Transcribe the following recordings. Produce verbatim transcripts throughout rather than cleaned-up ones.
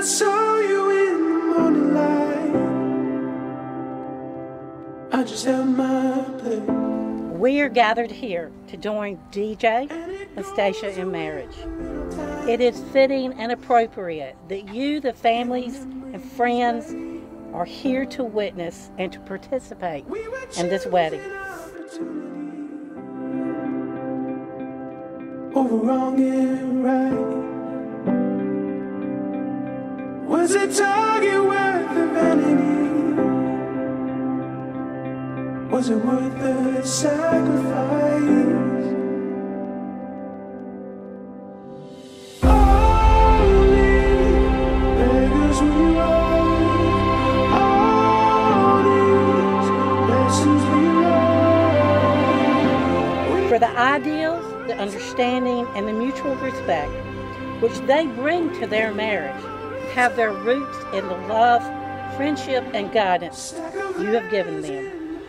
saw you in the morning light, I just held my breath. We are gathered here to join D J and Stacia in marriage. It is fitting and appropriate that you, the families and friends, are here to witness and to participate in this wedding. Over wrong and right. Was a target worth the vanity? Was it worth the sacrifice? Only beggars we are. All these lessons we learn. For the ideals, the understanding, and the mutual respect which they bring to their marriage have their roots in the love, friendship, and guidance you have given them.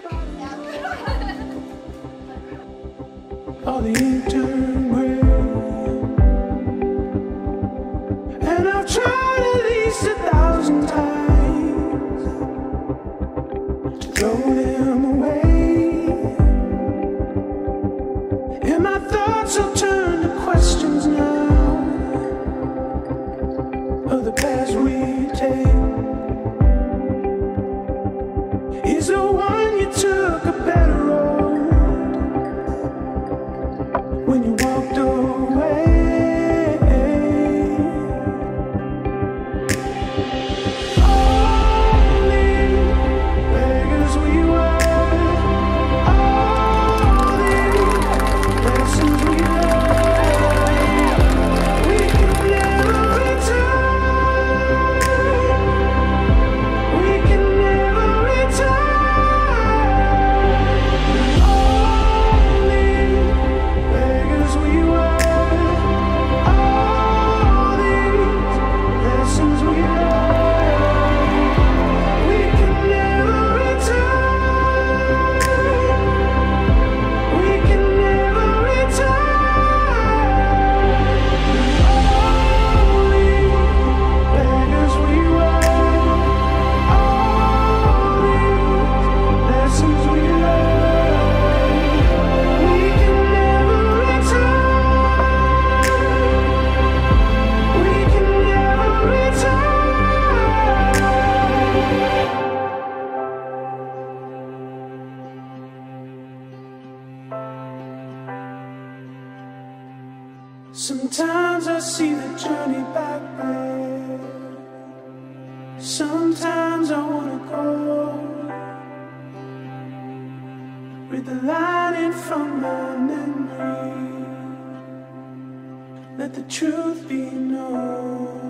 All the ink turned gray, and I've tried at least a thousand times to throw them away, and my thoughts will turn to questions now of the paths we take. Is the one you took a better road when you walked away? Only beggars we were. All these lessons we learned. We can never return. We can never return. Only beggars we were. All these lessons we learned. We can never return. We can never return. Only beggars we were. All these lessons we learned. We can never return. We can never return. Sometimes I see the journey back there. Sometimes I wanna go. Read the line in from my memory. Let the truth be known.